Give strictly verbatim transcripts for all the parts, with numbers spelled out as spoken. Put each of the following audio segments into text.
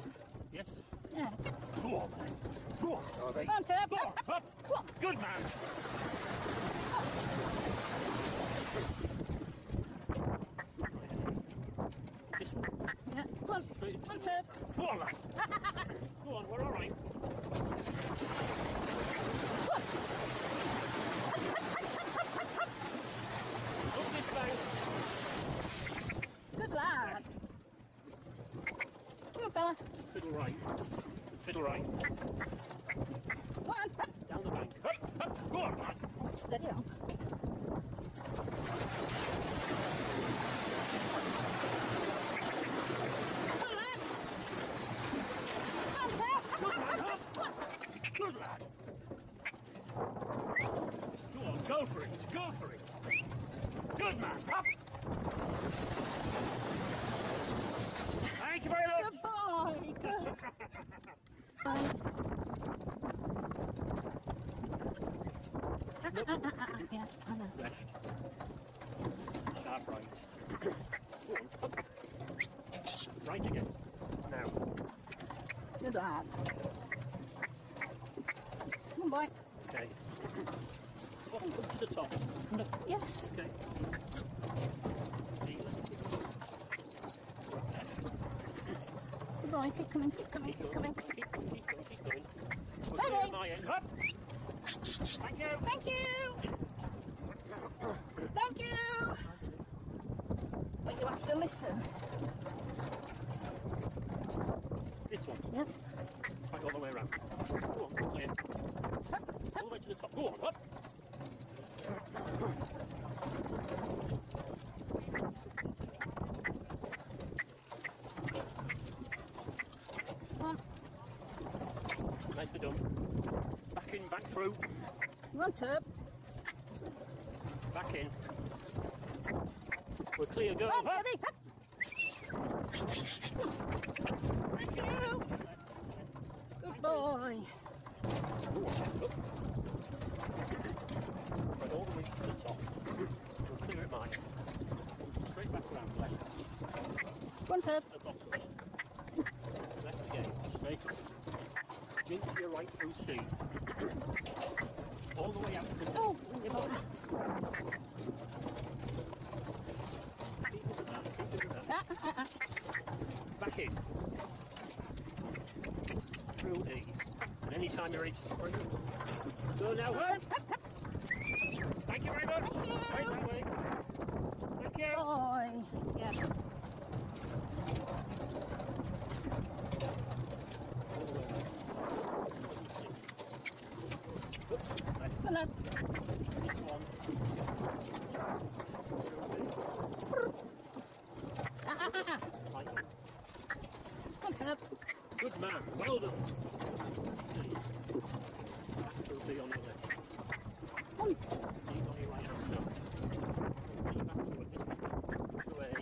Yes? Yeah. Go on, then. Go on, Toby. Come on, Tob. Go on, up. Go on. Good man. This one. Yeah. Come on. Come on, Tob. Go on, lad. Go on, we're all right. Up this bank. Good lad. Come on, fella. Fiddle right. Fiddle right. Come on. Down the bank. Up, up. Go on, lad. Steady on. Come on, lad. Come on, Tob. Good man, up. Good lad. Go on, go for it. Go for it. Good man, up. Thank you very much. Good boy. Good. Nope. Yeah, I know. Left. Sharp right. Go on, up. Right again. Now. Good lad. Come on, boy. Okay. Up, up to the top. No. Yes. Okay. Good boy. Keep coming. Keep coming. Keep Keep going. coming. Keep going. Keep going. Keep going. Put Toby. it on my end. Up. Thank you. Thank you. Thank you. But you have to listen. This one. Yep. Right all the way around. Go on. Clear. All the way to the top. Go on. Up. Come on. Nicely done. Back in, back through. Come on, Tob. Back in. We're clear. Go. Come on, Up. Toby. Thank you. Good boy. Go on. Up. Right all the way to the top. We'll clear it, Mike. Straight back around left. Go on, Tob. At the bottom. Left again. Straight up. Jink to your right through C. All the way out to the Oh, Keep on that. Keep doing that. Keep doing that. ah, ah, ah. Back in. Through E. And any time you're ready to spring. Go now. Up. Thank you very much. Thank you. Right that way. Thank you. Boy. Yeah. All the way around. Left. Come on. This one. Ah, ah, ah, ah. Like it. Come on, Tob. Good man. Well done. C. Will be on the left. Come on. D on your right hand side. E back to it. To A.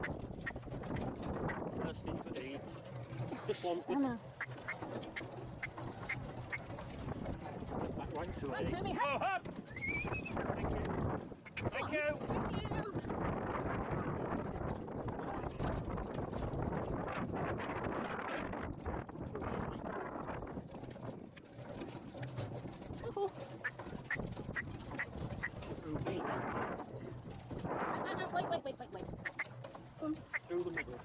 First into E. This one. I know. Back right to Come A. on, Toby. Oh, up! Thank you. Thank you. Thank you. Oh. Through B. Ah, ah, ah, wait, wait, wait, wait, wait. Come on. Through the middle.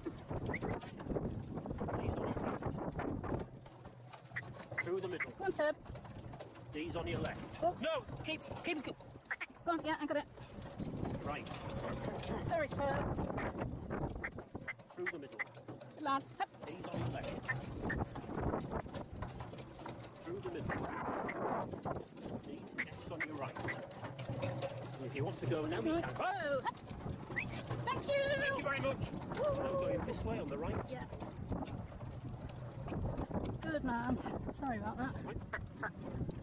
D's on your right. Through the middle. Come on, Tob. D's on your left. Oh. No! Keep, keep it. Go on, yeah, I got it. Right. Sorry, Tob. Through the middle. Good lad. Hup. D's on your left. Through the middle. D's, F's on your right. And if you want to go now, you Right. can. Oh, hup. Thank you. Thank you very much. I'm going this way on the right. Yeah. Good man. Sorry about that. Right.